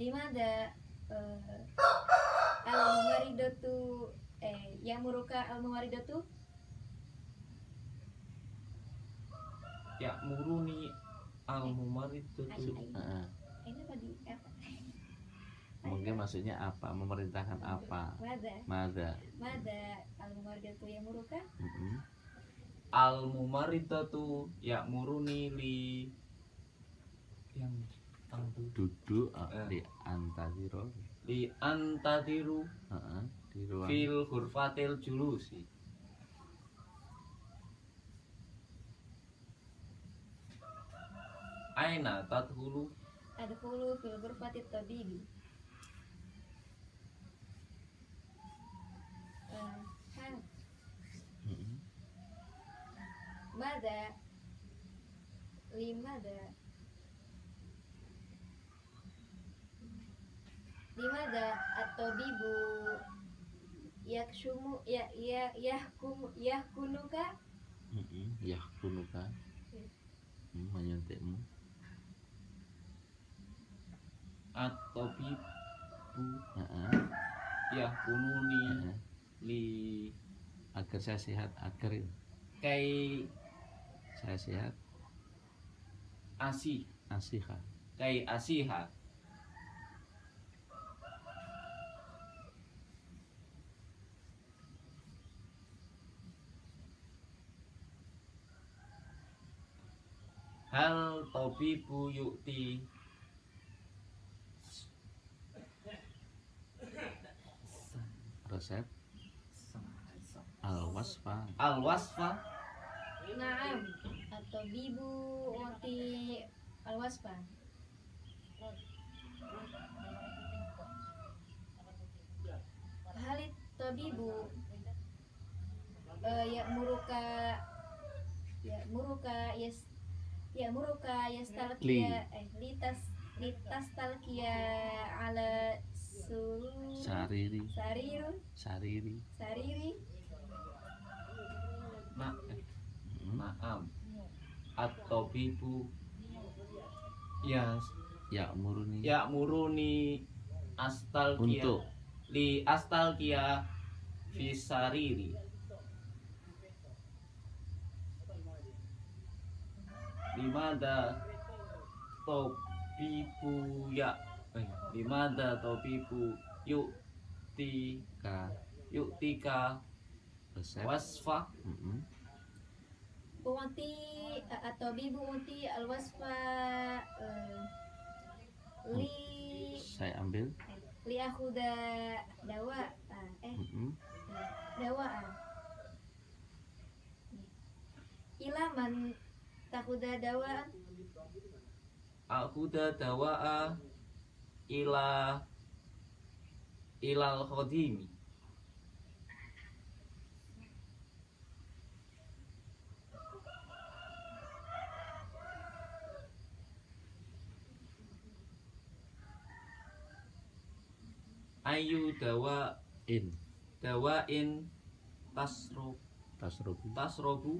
Limada al-mumaridatu yamuruka al-mumaridatu ya'muruni al-mumaridatu. Ini apa di apa? Mungkin maksudnya apa? Memerintahkan apa? Mada al-mumaridatu yamuruka. Al-mumaridatu ya'muruni li yang duduk di antadiru di ruang fil ghurfatil julusi. Aina tadkhulu Adkhulu fil ghurfatit tabibi. Mada limada at-tabibu yakshumu yahkunuka menyuntikmu. at-tabibu yahkununi li agar saya sehat, agar kai saya sehat, asiha kai asiha. Hal tabibu yu'ti resep al-wasfa. Naam at-tabibu uti al-wasfa. Halit tabibu ya'muruka yastalqiya litas talqiya ala sariri Naam at-tabibu ya'muruni astalqiya untuk li astalqiya fi sariri. Limada tabibu yu'tika resep wasfa. Uti at-tabibu uti al-wasfa saya ambil li akhuda dawa ilaman takhuda dawa Akhuda dawa'a ilal khadimi. Ayu dawa'in tasrobu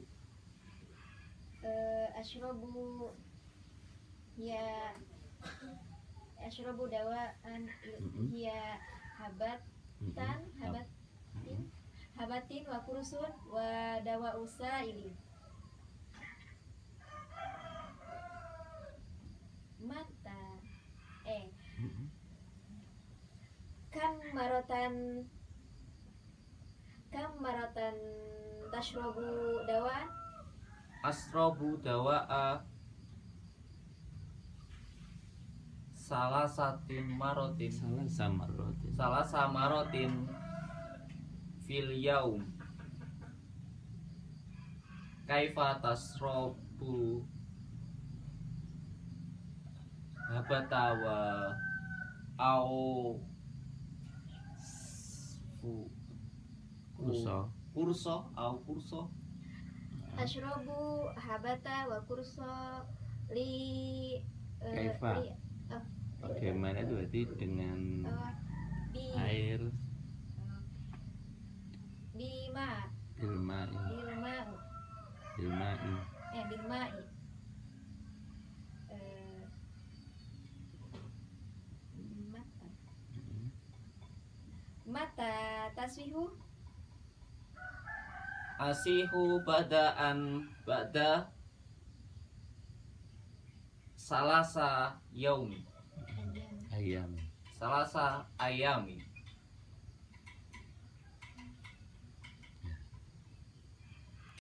ashrabu dawaan hiya habatin wa kursun wa dawa usaili. Mata kam maratan tashrabu dawaan asrobu dawa'a salah samarotin fil yaum. Kaifa tasrobu habatawa au kurso ashrabu habata wa kurso li kaifa bagaimana itu berarti dengan air bilma'i Ataswihu Asihu badaan ba'da salasa yaumi. Ayam. Salasa ayami.